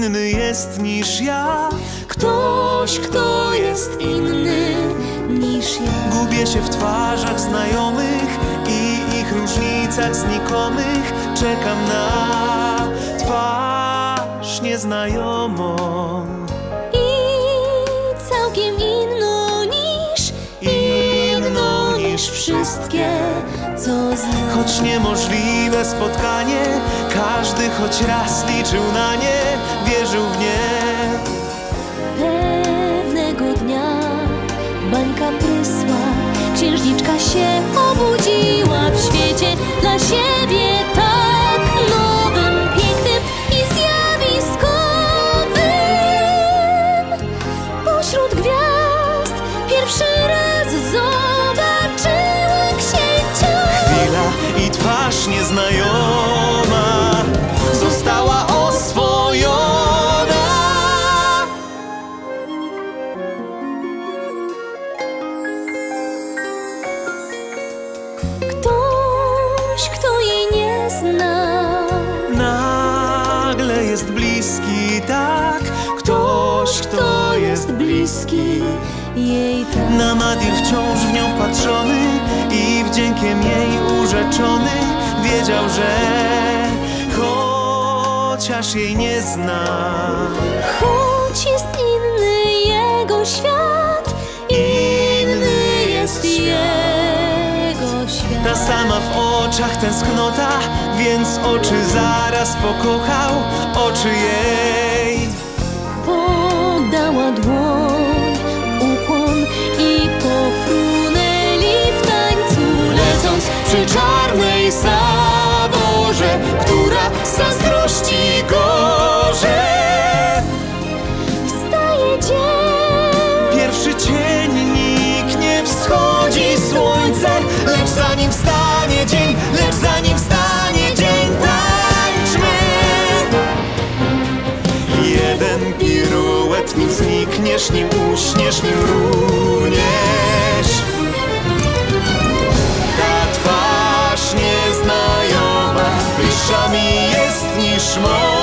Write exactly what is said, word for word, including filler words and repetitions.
inny jest niż ja. Ktoś, kto jest inny niż ja. Gubię się w twarzach znajomych i ich różnicach znikomych. Czekam na twarz nieznajomą I całkiem inną niż inną niż wszystkie, co znam. Choć niemożliwe spotkanie, każdy choć raz liczył na nie, wierzył w nie. Pewnego dnia bańka prysła, księżniczka się obudziła w świecie dla siebie tak nowym, pięknym i zjawiskowym. Pośród gwiazd pierwszy raz zobaczyła księcia. Chwila i twarz nieznajoma została oswojona. Ktoś, kto jej nie zna, Nagle jest bliski, tak. Ktoś, kto jest bliski jej tak. na Madir wciąż w nią wpatrzony i wdziękiem jej urzeczony wiedział, że chociaż jej nie zna, Choć jest inny jego świat, inny jest jego świat. ta sama w oczach tęsknota, więc oczy zaraz pokochał, oczy jej. Podała dłoń, ukłon i pofrunęli w tańcu, lecąc Przy czarnej zaworze, która z zazdrości gorze. wstaje dzień. Pierwszy cień niknie, wschodzi słońce, lecz zanim wstanie dzień, lecz zanim wstanie dzień, tańczmy. Jeden piruet, nim znikniesz, nim uśniesz, nim runiesz. Ta twarz nieznajoma bliższa mi jest niż moja.